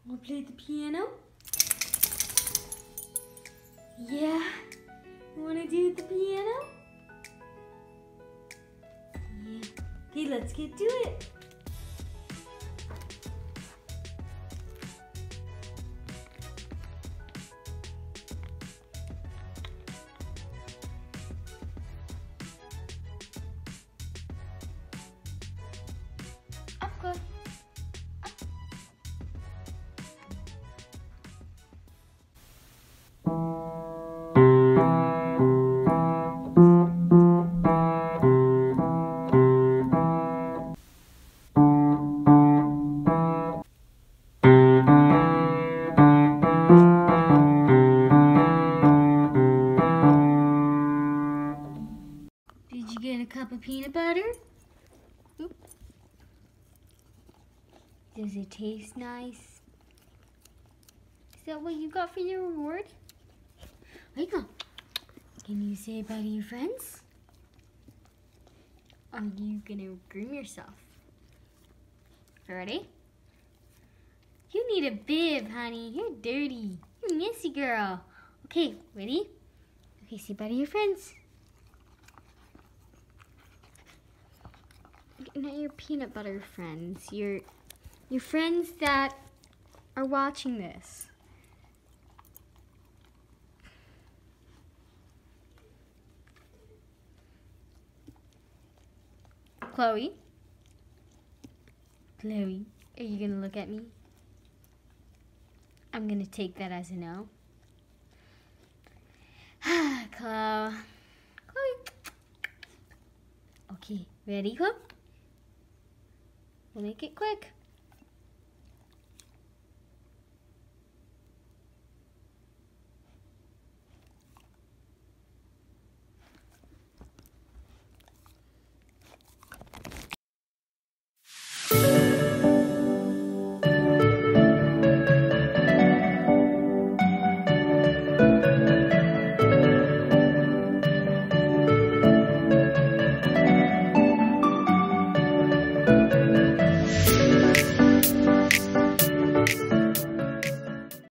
Wanna play the piano? Yeah? You wanna do the piano? Yeah. Okay, let's get to it. Up, Chloe. Did you get a cup of peanut butter? Oop. Does it taste nice? Is that what you got for your reward? Michael, can you say bye to your friends? Are you gonna groom yourself? Ready? You need a bib, honey. You're dirty. You're a messy girl. Okay, ready? Okay, say bye to your friends. Not your peanut butter friends. Your friends that are watching this. Chloe? Chloe, are you gonna look at me? I'm gonna take that as a no. Chloe. Okay, ready, Chloe? We'll make it quick.